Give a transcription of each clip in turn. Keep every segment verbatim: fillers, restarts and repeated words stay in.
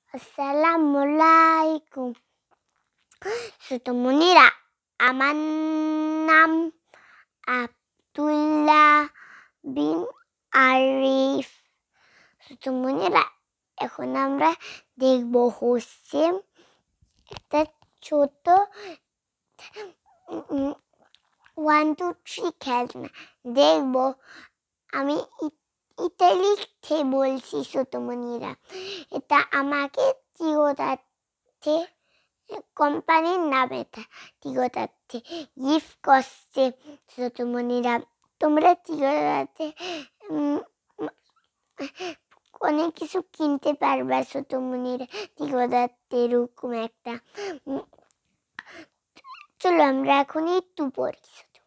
আসসালামুয়ালাইকুম। সুতমুনিরা, আমার নাম আব্দুল্লাহ বিন আরিফ। সুতমুনিরা, এখন আমরা দেখব হচ্ছে একটা ছোট ওয়ান টু থ্রি খেলনা। দেখব আমি এটা লিখতে বলছি। সুতমুনিরা, এটা আমাকে চিরদার্থে কোম্পানির নাম, এটা চিরদার্থে গিফট করছে। সুতমুনিরা, তোমরা চিরদার্থে অনেক কিছু কিনতে পারবা। সুতমুনিরা, চিরদার্থে এরকম একটা। চলো আমরা এখন একটু পড়ি।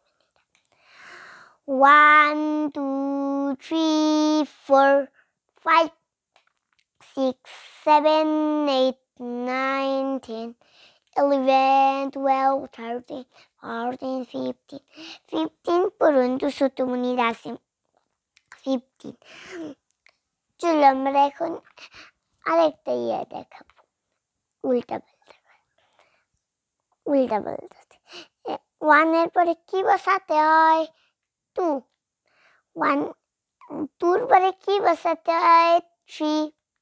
One two three four five six seven eight nine ten eleven, twelve, thirteen, fourteen, fifteen. fifteen পর্যন্ত সুতমুনিরা আছে। fifteen। চলো আমরা এখন আরেকটা ইয়ে দেখাবো। উল্টা পাল্টা উল্টা পাল্টাতে ওয়ানের পরে কি বসাতে হয়? টু। ওয়ান টুর পরে কি বসাতে হয়? থ্রি।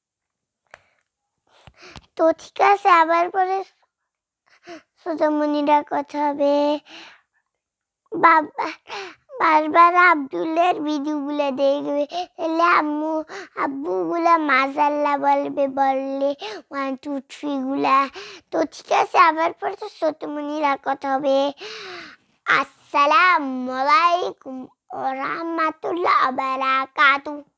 তো ঠিক আছে, আবার পরে সুতমুনিরা কথা হবে। বাবা বারবার আব্দুল্লার ভিডিওগুলো দেখবে, তাহলে আম্মু আব্বুগুলা মাশাআল্লাহ বলবে, বললে ওয়ান টু থ্রি গুলা। তো ঠিক আছে, আবার পরে তো সুতমুনিরা কথা হবে। আসসালামু আলাইকুম ওয়া রাহমাতুল্লাহি ওয়া বারাকাতুহু।